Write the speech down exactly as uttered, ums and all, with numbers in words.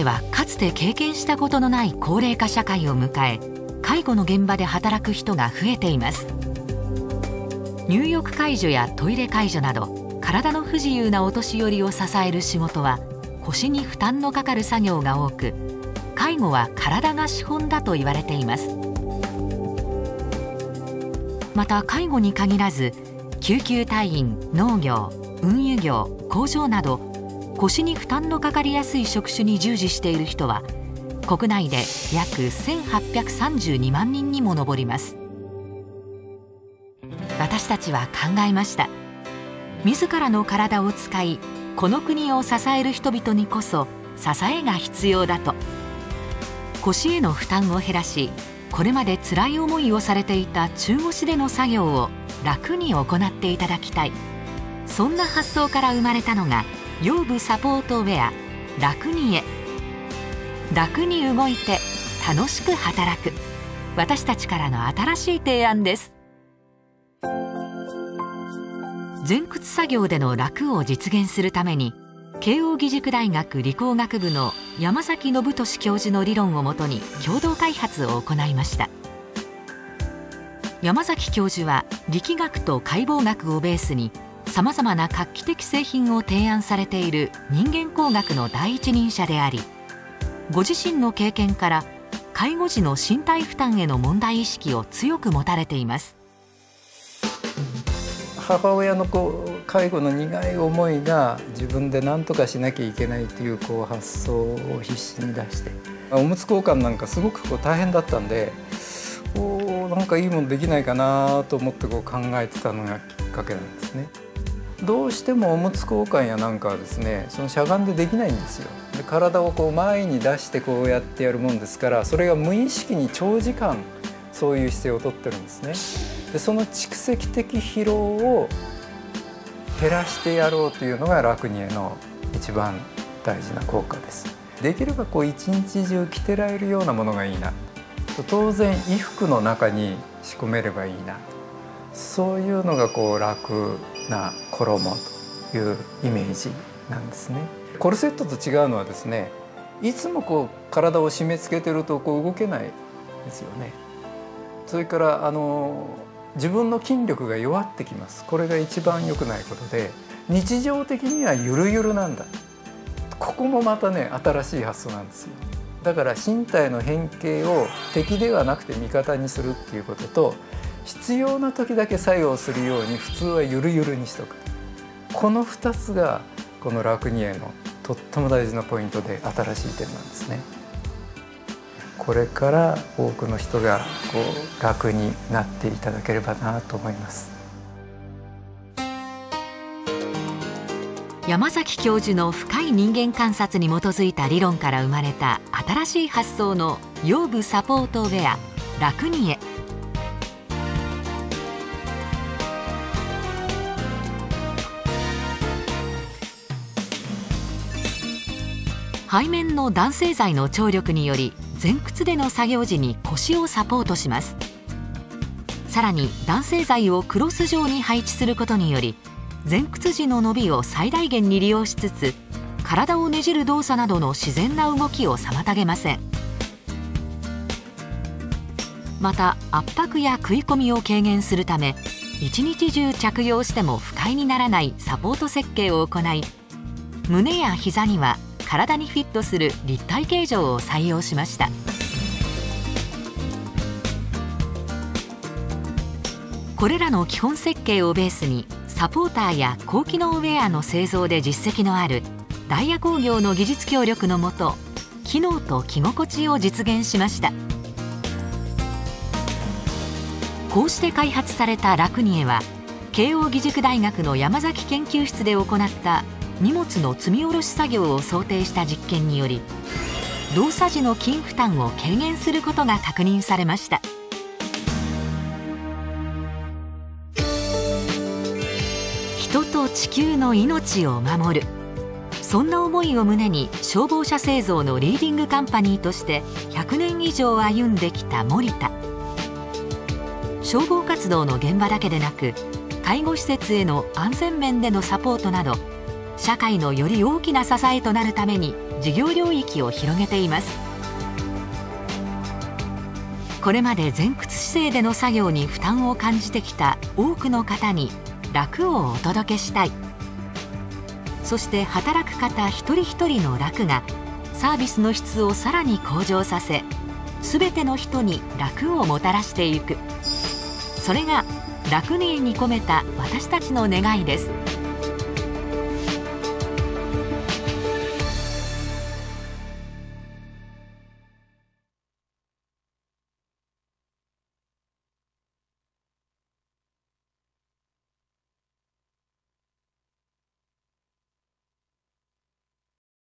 ではかつて経験したことのない高齢化社会を迎え、介護の現場で働く人が増えています。入浴介助やトイレ介助など体の不自由なお年寄りを支える仕事は腰に負担のかかる作業が多く、介護は体が資本だと言われています。また介護に限らず救急隊員、農業、運輸業、工場など腰に負担のかかりやすい職種に従事している人は国内で約せんはっぴゃくさんじゅうにまんにんにも上ります。私たちは考えました。自らの体を使いこの国を支える人々にこそ支えが必要だと。腰への負担を減らし、これまで辛い思いをされていた中腰での作業を楽に行っていただきたい、そんな発想から生まれたのが腰部サポートウェアラクニエ。楽に動いて楽しく働く、私たちからの新しい提案です。前屈作業での楽を実現するために慶應義塾大学理工学部の山崎信俊教授の理論をもとに共同開発を行いました。山崎教授は力学と解剖学をベースにさまざまな画期的製品を提案されている人間工学の第一人者であり、ご自身の経験から介護時の身体負担への問題意識を強く持たれています。 母親のこう介護の苦い思いが自分で何とかしなきゃいけないというこう発想を必死に出して、おむつ交換なんかすごくこう大変だったんで、おなんかいいものできないかなと思ってこう考えてたのがきっかけなんですね。どうしてもおむつ交換やなんかはですね、そのしゃがんでできないんですよ。で体をこう前に出してこうやってやるもんですから、それが無意識に長時間そういう姿勢をとってるんですね。でその蓄積的疲労を減らしてやろうというのがラクニエの一番大事な効果です。できればこう一日中着てられるようなものがいいな、当然衣服の中に仕込めればいいな、そういうのがこう楽な衣というイメージなんですね。コルセットと違うのはですね、いつもこう体を締め付けてるとこう動けないですよね。それからあの自分の筋力が弱ってきます。これが一番良くないことで、日常的にはゆるゆるなんだ、ここもまたね新しい発想なんですよ。だから身体の変形を敵ではなくて味方にするっていうことと、必要な時だけ作用するように普通はゆるゆるにしとく、このふたつがこのラクニエのとっても大事なポイントで新しい点なんですね。これから多くの人がこう楽になっていただければなと思います。 山崎教授の深い人間観察に基づいた理論から生まれた新しい発想の腰部サポートウェアラクニエ。背面の弾性材の張力により前屈での作業時に腰をサポートします。さらに弾性材をクロス状に配置することにより前屈時の伸びを最大限に利用しつつ、体をねじる動作などの自然な動きを妨げません。また圧迫や食い込みを軽減するため、一日中着用しても不快にならないサポート設計を行い、胸や膝には体にフィットする立体形状を採用しました。これらの基本設計をベースにサポーターや高機能ウェアの製造で実績のあるダイヤ工業の技術協力のもと、機能と着心地を実現しました。こうして開発されたラクニエは慶應義塾大学の山崎研究室で行った荷物の積み下ろし作業を想定した実験により、動作時の筋負担を軽減することが確認されました。人と地球の命を守る、そんな思いを胸に消防車製造のリーディングカンパニーとしてひゃくねん以上歩んできた森田。消防活動の現場だけでなく介護施設への安全面でのサポートなど社会のより大きな支えとなるために事業領域を広げています。これまで前屈姿勢での作業に負担を感じてきた多くの方に楽をお届けしたい。そして働く方一人一人の楽がサービスの質をさらに向上させ、すべての人に楽をもたらしていく。それが楽にに込めた私たちの願いです。